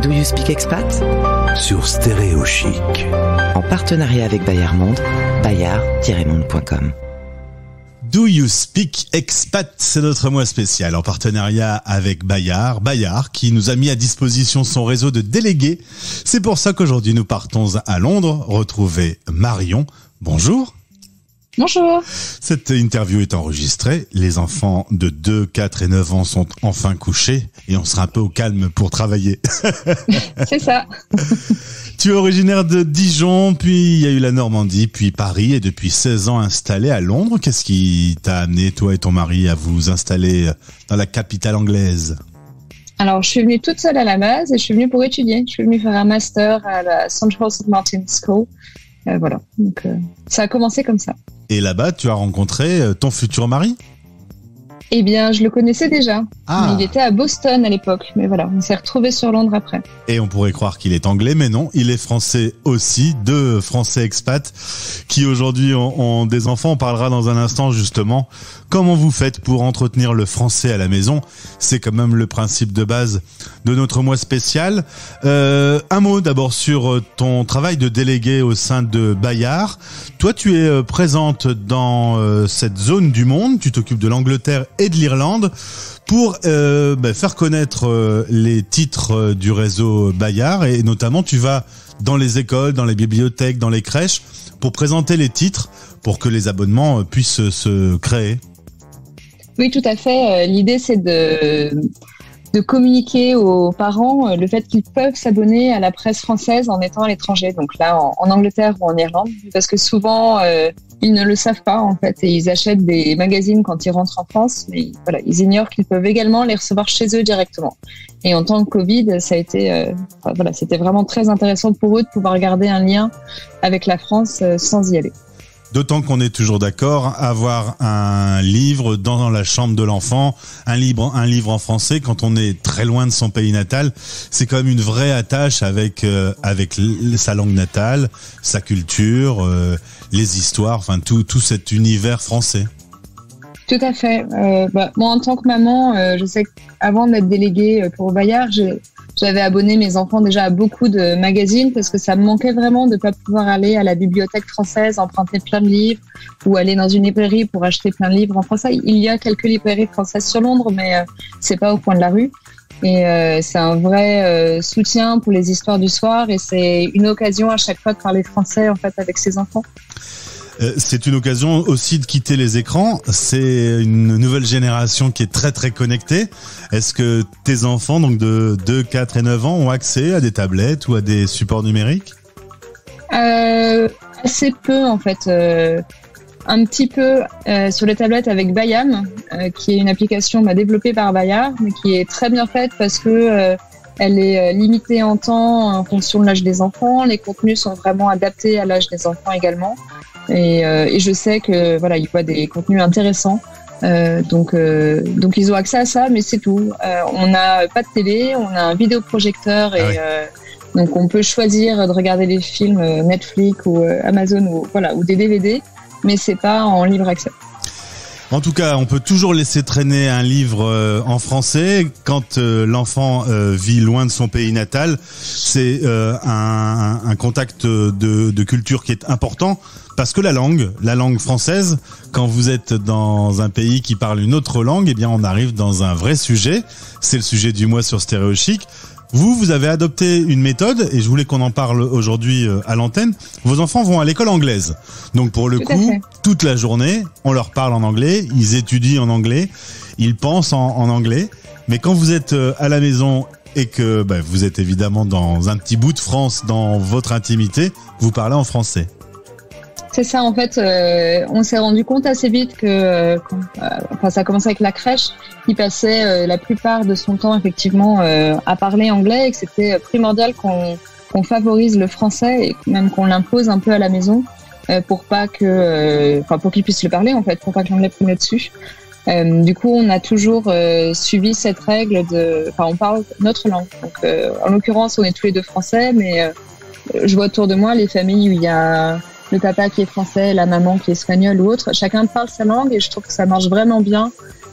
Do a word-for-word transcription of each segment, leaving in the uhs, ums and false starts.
Do You Speak Expat sur Stéréo Chic. En partenariat avec Bayard Monde, bayard tiret monde point com. Do You Speak Expat, c'est notre mois spécial en partenariat avec Bayard. Bayard qui nous a mis à disposition son réseau de délégués. C'est pour ça qu'aujourd'hui nous partons à Londres retrouver Marion. Bonjour. Bonjour. Cette interview est enregistrée. Les enfants de deux, quatre et neuf ans sont enfin couchés et on sera un peu au calme pour travailler. C'est ça. Tu es originaire de Dijon, puis il y a eu la Normandie, puis Paris et depuis seize ans installé à Londres. Qu'est-ce qui t'a amené, toi et ton mari, à vous installer dans la capitale anglaise ? Alors, je suis venue toute seule à la base et je suis venue pour étudier. Je suis venue faire un master à la Central Saint Martin's School. Euh, voilà, donc euh, ça a commencé comme ça. Et là-bas, tu as rencontré ton futur mari ? Eh bien, je le connaissais déjà. Ah. Il était à Boston à l'époque. Mais voilà, on s'est retrouvés sur Londres après. Et on pourrait croire qu'il est anglais, mais non, il est français aussi. Deux Français expats qui aujourd'hui ont, ont des enfants. On parlera dans un instant justement comment vous faites pour entretenir le français à la maison. C'est quand même le principe de base de notre mois spécial. Euh, un mot d'abord sur ton travail de délégué au sein de Bayard. Toi, tu es présente dans euh, cette zone du monde. Tu t'occupes de l'Angleterre et de l'Irlande pour euh, bah, faire connaître euh, les titres euh, du réseau Bayard, et notamment tu vas dans les écoles, dans les bibliothèques, dans les crèches pour présenter les titres pour que les abonnements euh, puissent se créer. Oui, tout à fait. L'idée, c'est de, de communiquer aux parents le fait qu'ils peuvent s'abonner à la presse française en étant à l'étranger. Donc là, en, en Angleterre ou en Irlande, parce que souvent, euh, ils ne le savent pas, en fait, et ils achètent des magazines quand ils rentrent en France, mais voilà, ils ignorent qu'ils peuvent également les recevoir chez eux directement. Et en temps de Covid, ça a été, euh, enfin, voilà, c'était vraiment très intéressant pour eux de pouvoir garder un lien avec la France euh, sans y aller. D'autant qu'on est toujours d'accord, avoir un livre dans la chambre de l'enfant, un livre, un livre en français, quand on est très loin de son pays natal, c'est quand même une vraie attache avec euh, avec sa langue natale, sa culture, euh, les histoires, enfin tout tout cet univers français. Tout à fait. Euh, bah, moi, en tant que maman, euh, je sais qu'avant d'être déléguée pour Bayard, j'ai J'avais abonné mes enfants déjà à beaucoup de magazines parce que ça me manquait vraiment de ne pas pouvoir aller à la bibliothèque française, emprunter plein de livres ou aller dans une librairie pour acheter plein de livres en français. Il y a quelques librairies françaises sur Londres, mais euh, c'est pas au coin de la rue. Et euh, c'est un vrai euh, soutien pour les histoires du soir et c'est une occasion à chaque fois de parler français en fait avec ses enfants. C'est une occasion aussi de quitter les écrans. C'est une nouvelle génération qui est très très connectée. Est-ce que tes enfants, donc de deux, quatre et neuf ans, ont accès à des tablettes ou à des supports numériques ? euh, Assez peu en fait. Euh, un petit peu euh, sur les tablettes avec Bayam, euh, qui est une application bah, développée par Bayard, mais qui est très bien faite parce que euh, elle est limitée en temps en fonction de l'âge des enfants. Les contenus sont vraiment adaptés à l'âge des enfants également. Et, euh, et je sais que voilà, ils voient des contenus intéressants. Euh, donc, euh, donc ils ont accès à ça, mais c'est tout. Euh, on n'a pas de télé, on a un vidéoprojecteur et ah oui. euh, donc on peut choisir de regarder des films Netflix ou euh, Amazon ou voilà ou des D V D, mais c'est pas en libre accès. En tout cas, on peut toujours laisser traîner un livre euh, en français quand euh, l'enfant euh, vit loin de son pays natal. C'est euh, un, un contact de, de culture qui est important parce que la langue, la langue française, quand vous êtes dans un pays qui parle une autre langue, eh bien, on arrive dans un vrai sujet. C'est le sujet du mois sur Stéréo Chic. Vous, vous avez adopté une méthode, et je voulais qu'on en parle aujourd'hui à l'antenne. Vos enfants vont à l'école anglaise. Donc pour le Tout coup, toute la journée, on leur parle en anglais, ils étudient en anglais, ils pensent en, en anglais. Mais quand vous êtes à la maison et que bah, vous êtes évidemment dans un petit bout de France, dans votre intimité, vous parlez en français. C'est ça, en fait, euh, on s'est rendu compte assez vite que, euh, quand, euh, enfin, ça a commencé avec la crèche, il passait euh, la plupart de son temps effectivement euh, à parler anglais et que c'était primordial qu'on, qu'on favorise le français et même qu'on l'impose un peu à la maison euh, pour pas que, euh, enfin, pour qu'il puisse le parler en fait, pour pas que l'anglais prenne le dessus. Euh, du coup, on a toujours euh, suivi cette règle de, enfin, on parle notre langue. Donc, euh, en l'occurrence, on est tous les deux français, mais euh, je vois autour de moi les familles où il y a le papa qui est français, la maman qui est espagnole ou autre. Chacun parle sa langue et je trouve que ça marche vraiment bien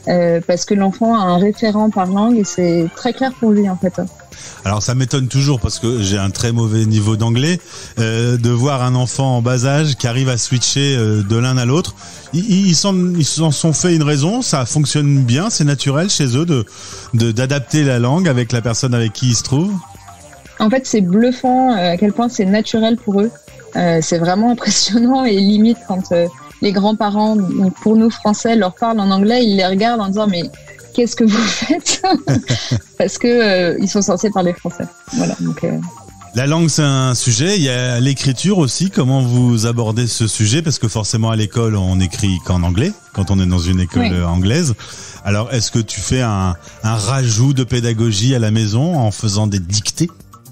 euh, parce que l'enfant a un référent par langue et c'est très clair pour lui en fait. Alors ça m'étonne toujours parce que j'ai un très mauvais niveau d'anglais euh, de voir un enfant en bas âge qui arrive à switcher euh, de l'un à l'autre. Ils, ils s'en ils s'en sont fait une raison, ça fonctionne bien, c'est naturel chez eux de de d'adapter la langue avec la personne avec qui ils se trouvent. En fait, c'est bluffant euh, à quel point c'est naturel pour eux. Euh, c'est vraiment impressionnant et limite quand euh, les grands-parents, pour nous français, leur parlent en anglais, ils les regardent en disant mais qu'est-ce que vous faites? Parce que euh, ils sont censés parler français. Voilà. Donc. Euh... La langue, c'est un sujet. Il y a l'écriture aussi. Comment vous abordez ce sujet? Parce que forcément, à l'école, on écrit qu'en anglais, quand on est dans une école oui. anglaise. Alors, est-ce que tu fais un, un rajout de pédagogie à la maison en faisant des dictées?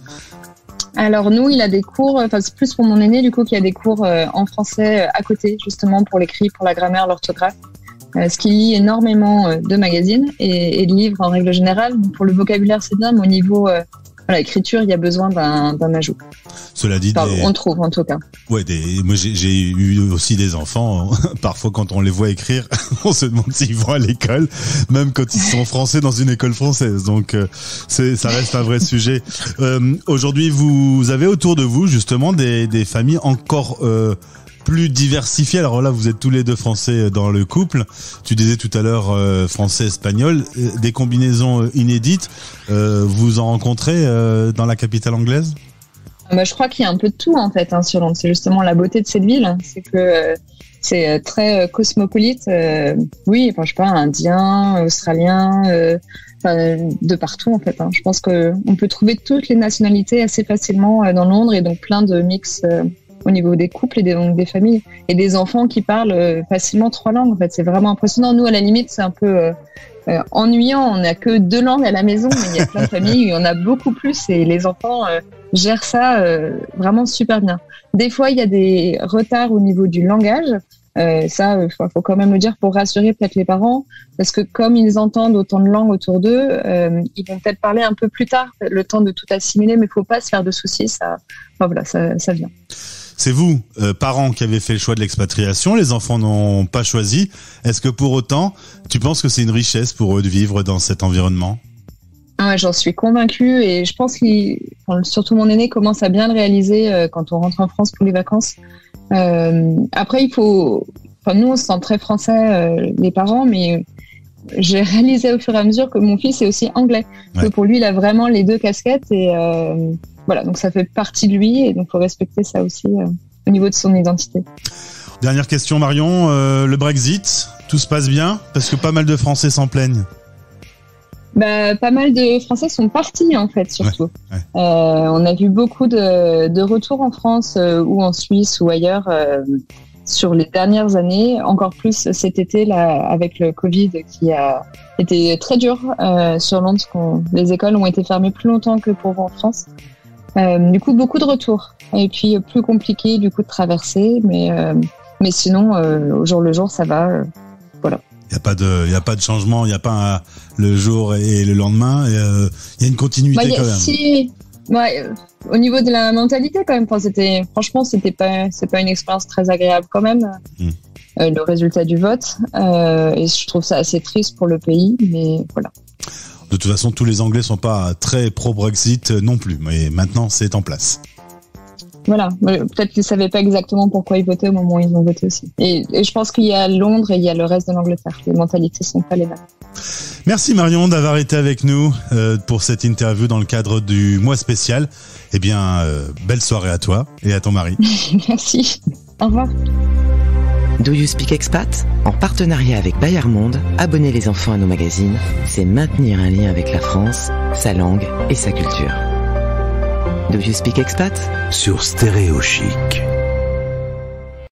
Alors nous, il a des cours, enfin c'est plus pour mon aîné du coup qui a des cours euh, en français euh, à côté, justement pour l'écrit, pour la grammaire, l'orthographe. Euh, ce qui lit énormément euh, de magazines et, et de livres en règle générale. Donc, pour le vocabulaire, c'est bien, mais au niveau euh, voilà, écriture, il y a besoin d'un, d'un ajout. Cela dit, enfin, des... on trouve en tout cas. Ouais, des... moi j'ai, j'ai eu aussi des enfants. Parfois, quand on les voit écrire, on se demande s'ils vont à l'école, même quand ils sont français dans une école française. Donc, euh, c'est, ça reste un vrai sujet. Euh, aujourd'hui, vous avez autour de vous justement des, des familles encore euh, plus diversifiées. Alors là, vous êtes tous les deux français dans le couple. Tu disais tout à l'heure euh, français-espagnol, des combinaisons inédites. Euh, vous en rencontrez euh, dans la capitale anglaise? Bah, je crois qu'il y a un peu de tout en fait hein, sur Londres. C'est justement la beauté de cette ville, c'est que euh, c'est très euh, cosmopolite. Euh, oui, enfin je sais pas, indien, australien, euh, de partout en fait. Hein. Je pense que on peut trouver toutes les nationalités assez facilement euh, dans Londres et donc plein de mix. Euh, au niveau des couples et des, donc des familles et des enfants qui parlent euh, facilement trois langues. En fait, c'est vraiment impressionnant. Nous, à la limite, c'est un peu euh, euh, ennuyant. On n'a que deux langues à la maison, mais il y a plein de familles où il y en a beaucoup plus et les enfants euh, gèrent ça euh, vraiment super bien. Des fois, il y a des retards au niveau du langage. Euh, ça, il faut, faut quand même le dire pour rassurer peut-être les parents, parce que comme ils entendent autant de langues autour d'eux, euh, ils vont peut-être parler un peu plus tard, le temps de tout assimiler, mais il faut pas se faire de soucis. Ça, enfin, voilà, ça, ça vient. C'est vous, euh, parents, qui avez fait le choix de l'expatriation. Les enfants n'ont pas choisi. Est-ce que pour autant, tu penses que c'est une richesse pour eux de vivre dans cet environnement? Ouais, j'en suis convaincue et je pense qu'il, enfin, surtout mon aîné commence à bien le réaliser euh, quand on rentre en France pour les vacances. Euh, après, il faut, enfin, nous on se sent très français, euh, les parents, mais j'ai réalisé au fur et à mesure que mon fils est aussi anglais. Ouais. Que pour lui, il a vraiment les deux casquettes et euh, voilà, donc ça fait partie de lui et donc faut respecter ça aussi euh, au niveau de son identité. Dernière question, Marion, euh, le Brexit, tout se passe bien? Parce que pas mal de Français s'en plaignent. Bah, pas mal de Français sont partis en fait, surtout. Ouais, ouais. Euh, on a vu beaucoup de, de retours en France euh, ou en Suisse ou ailleurs euh, sur les dernières années, encore plus cet été là avec le Covid qui a été très dur euh, sur Londres, parce que les écoles ont été fermées plus longtemps que pour en France. Euh, du coup, beaucoup de retours et puis plus compliqué du coup de traverser, mais euh, mais sinon euh, au jour le jour ça va, euh, voilà. Il y a pas de, il y a pas de changement, il y a pas un, le jour et le lendemain. Il euh, y a une continuité bah, quand même. Si, ouais, euh, au niveau de la mentalité quand même. Enfin, c'était, franchement, c'était pas, c'est pas une expérience très agréable quand même. Mmh. Euh, le résultat du vote, euh, et je trouve ça assez triste pour le pays, mais voilà. De toute façon, tous les Anglais sont pas très pro-Brexit non plus, mais maintenant c'est en place. Voilà, peut-être qu'ils ne savaient pas exactement pourquoi ils votaient au moment où ils ont voté aussi. Et, et je pense qu'il y a Londres et il y a le reste de l'Angleterre. Les mentalités sont pas les mêmes. Merci Marion d'avoir été avec nous euh, pour cette interview dans le cadre du mois spécial. Eh bien, euh, belle soirée à toi et à ton mari. Merci. Au revoir. Do You Speak Expat? En partenariat avec Bayard Monde, abonner les enfants à nos magazines, c'est maintenir un lien avec la France, sa langue et sa culture. Do You Speak Expat? Sur Stéréo Chic.